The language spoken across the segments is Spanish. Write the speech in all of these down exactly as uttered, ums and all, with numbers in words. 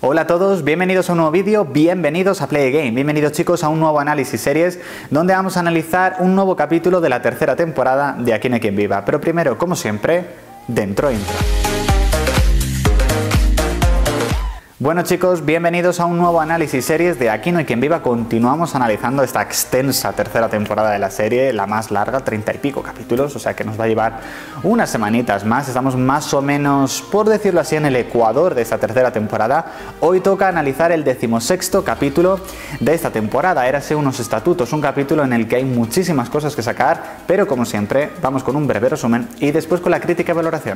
Hola a todos, bienvenidos a un nuevo vídeo, bienvenidos a Play Game, bienvenidos chicos a un nuevo análisis series donde vamos a analizar un nuevo capítulo de la tercera temporada de Aquí no hay quien viva. Pero primero, como siempre, dentro intro. Bueno chicos, bienvenidos a un nuevo análisis series de Aquí no hay quien viva. Continuamos analizando esta extensa tercera temporada de la serie, la más larga, treinta y pico capítulos, o sea que nos va a llevar unas semanitas más. Estamos más o menos, por decirlo así, en el ecuador de esta tercera temporada. Hoy toca analizar el decimosexto capítulo de esta temporada, Érase unos estatutos, un capítulo en el que hay muchísimas cosas que sacar, pero como siempre, vamos con un breve resumen y después con la crítica y valoración.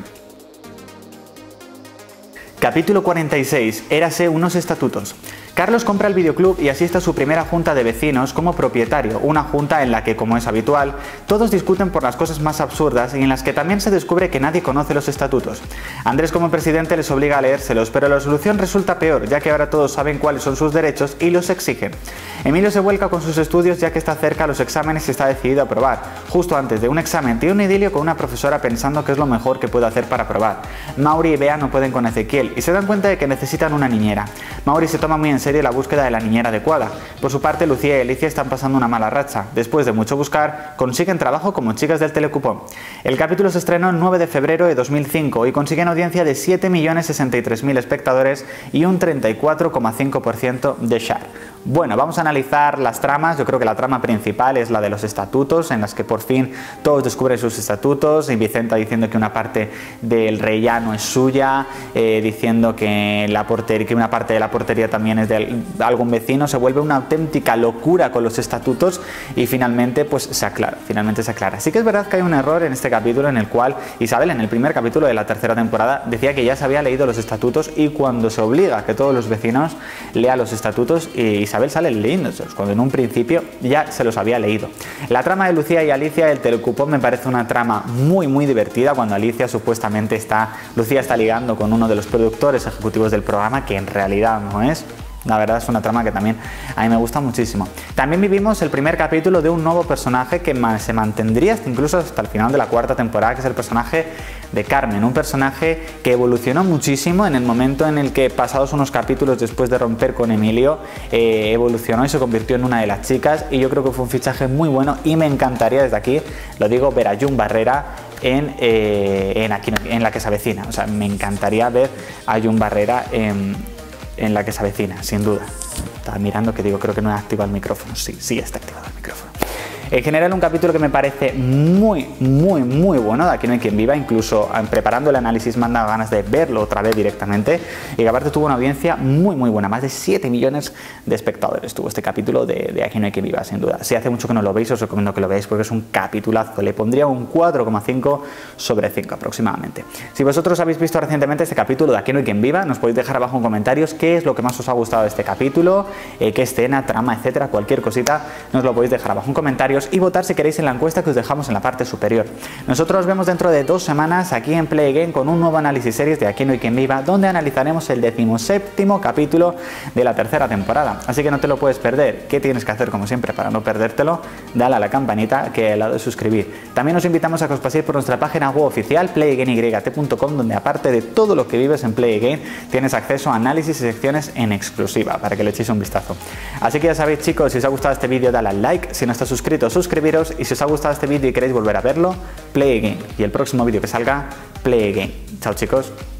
Capítulo cuarenta y seis. Érase unos estatutos. Carlos compra el videoclub y asiste a su primera junta de vecinos como propietario, una junta en la que, como es habitual, todos discuten por las cosas más absurdas y en las que también se descubre que nadie conoce los estatutos. Andrés, como presidente, les obliga a leérselos, pero la solución resulta peor, ya que ahora todos saben cuáles son sus derechos y los exigen. Emilio se vuelca con sus estudios ya que está cerca a los exámenes y está decidido a aprobar. Justo antes de un examen tiene un idilio con una profesora pensando que es lo mejor que puede hacer para aprobar. Mauri y Bea no pueden con Ezequiel y se dan cuenta de que necesitan una niñera. Mauri se toma muy en serio la búsqueda de la niñera adecuada. Por su parte, Lucía y Alicia están pasando una mala racha. Después de mucho buscar, consiguen trabajo como chicas del telecupón. El capítulo se estrenó el nueve de febrero de dos mil cinco y consiguen audiencia de siete millones sesenta y tres mil espectadores y un treinta y cuatro coma cinco por ciento de share. Bueno, vamos a analizar las tramas. Yo creo que la trama principal es la de los estatutos, en las que por fin todos descubren sus estatutos, y Vicenta diciendo que una parte del rellano es suya, eh, diciendo que, la portería, que una parte de la portería también es de algún vecino. Se vuelve una auténtica locura con los estatutos y finalmente pues se aclara, finalmente se aclara. Sí que es verdad que hay un error en este capítulo en el cual Isabel, en el primer capítulo de la tercera temporada, decía que ya se había leído los estatutos, y cuando se obliga a que todos los vecinos lean los estatutos, Isabel Isabel sale leyéndoselos, cuando en un principio ya se los había leído. La trama de Lucía y Alicia, el telecupón, me parece una trama muy muy divertida, cuando Alicia supuestamente está, Lucía está ligando con uno de los productores ejecutivos del programa, que en realidad no es. La verdad es una trama que también a mí me gusta muchísimo. También vivimos el primer capítulo de un nuevo personaje que se mantendría hasta incluso hasta el final de la cuarta temporada, que es el personaje de Carmen, un personaje que evolucionó muchísimo en el momento en el que, pasados unos capítulos después de romper con Emilio, eh, evolucionó y se convirtió en una de las chicas, y yo creo que fue un fichaje muy bueno, y me encantaría desde aquí, lo digo, ver a Jun Barrera en, eh, en, aquí, en La que se avecina. O sea, me encantaría ver a Jun Barrera en, en La que se avecina, sin duda. Estaba mirando que digo, creo que no he activado el micrófono. Sí, sí está activado el micrófono. En general, un capítulo que me parece muy, muy, muy bueno, de Aquí no hay quien viva. Incluso preparando el análisis me han dado ganas de verlo otra vez directamente, y que aparte tuvo una audiencia muy, muy buena. Más de siete millones de espectadores tuvo este capítulo de, de Aquí no hay quien viva, sin duda. Si hace mucho que no lo veis, os recomiendo que lo veáis porque es un capitulazo. Le pondría un cuatro coma cinco sobre cinco aproximadamente. Si vosotros habéis visto recientemente este capítulo de Aquí no hay quien viva, nos podéis dejar abajo en comentarios qué es lo que más os ha gustado de este capítulo, eh, qué escena, trama, etcétera. Cualquier cosita nos lo podéis dejar abajo en comentarios, y votar si queréis en la encuesta que os dejamos en la parte superior. Nosotros nos vemos dentro de dos semanas aquí en Play Game con un nuevo análisis series de Aquí no hay quien viva, donde analizaremos el decimoséptimo capítulo de la tercera temporada. Así que no te lo puedes perder. ¿Qué tienes que hacer? Como siempre, para no perdértelo, dale a la campanita que hay al lado de suscribir. También os invitamos a que os paséis por nuestra página web oficial, play game y t punto com, donde aparte de todo lo que vives en Play Game, tienes acceso a análisis y secciones en exclusiva para que le echéis un vistazo. Así que ya sabéis chicos, si os ha gustado este vídeo dale al like, si no estás suscrito suscribiros, y si os ha gustado este vídeo y queréis volver a verlo, Play Game, y el próximo vídeo que salga, Play Game. Chao chicos.